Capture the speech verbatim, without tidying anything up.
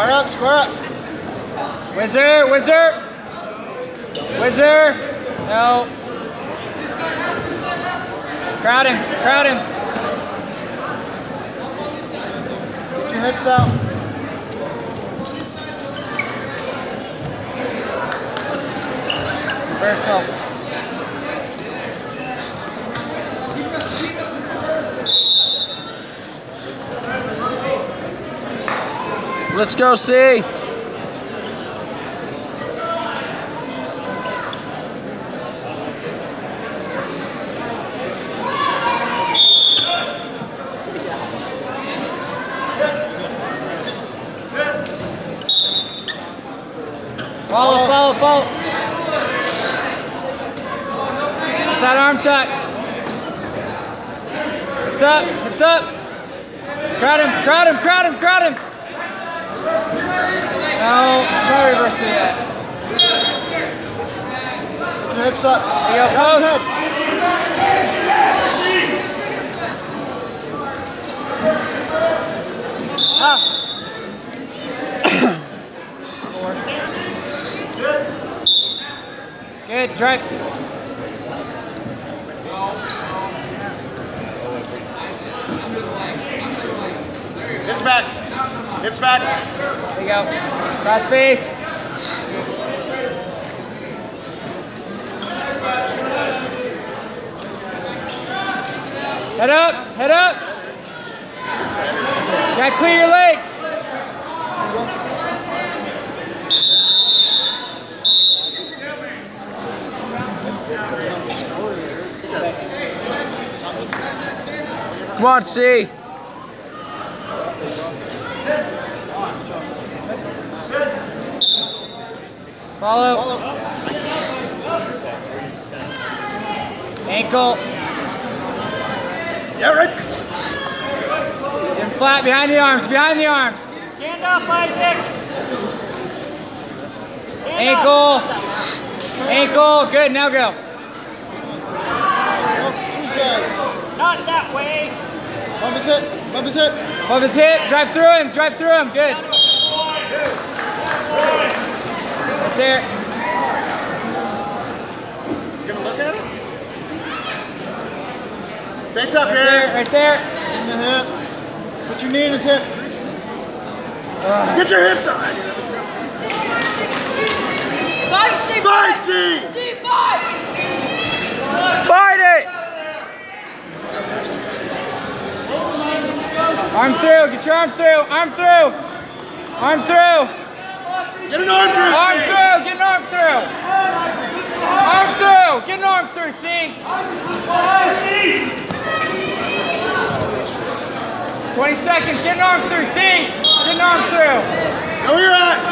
Square up, square up. Whizzer, whizzer. Whizzer. No. Crowd him, crowd him. Get your hips out. Reversal. Let's go, Hsee. Follow, follow, follow. That arm tuck. Hips up, hips up. Crowd him, crowd him, crowd him, crowd him. No, it's not reversing yet. Get your hips up. There you go, post. Ah. Good, drive. Hips back. Hips back. There you go. Cross face. Head up, head up. You gotta clear your leg. Come on, Hsee. Follow. Ankle. Yeah, right. Get him flat behind the arms, behind the arms. Stand up, Isaac. Stand Ankle. up. Ankle. Good, now go. Two sides. Not that way. Bump his hip. Bump his hip. Above his hip. Drive through him. Drive through him. Good. Right there. You gonna look at it? Stay tough Right here. there. Right there. In the hip. Put your knee in his hip. Uh, Get your hips up. Fight, Hsee! Fight, Hsee! Hsee, fight! Fight it! arm through. Get your arm through. Arm through. Arm through. Get an arm through. Arm Hsee. through. Get an arm through. Arm through. Get an arm through, Hsee. twenty seconds. Get an arm through, Hsee. Get an arm through. Go where you're at.